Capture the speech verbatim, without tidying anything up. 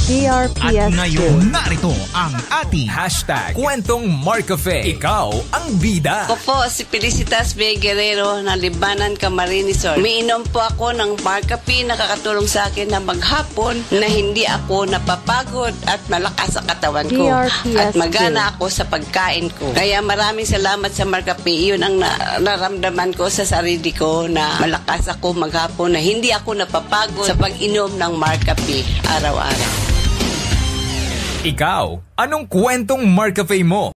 D R P S two. At ngayon, narito ang ating hashtag Kwentong Marcafe. Ikaw ang bida. Ako po si Felicitas B. Guerrero ng Libanan, Camarines Sur. Umiinom po ako ng Marcafe, nakakatulong sa akin na maghapon na hindi ako napapagod at malakas ang katawan ko. D R P S two. At magana ako sa pagkain ko. Kaya maraming salamat sa Marcafe. Iyon ang na- naramdaman ko sa sarili ko na malakas ako maghapon na hindi ako napapagod sa pag-inom ng Marcafe araw-araw. Ikaw, anong kwentong Marcafe mo?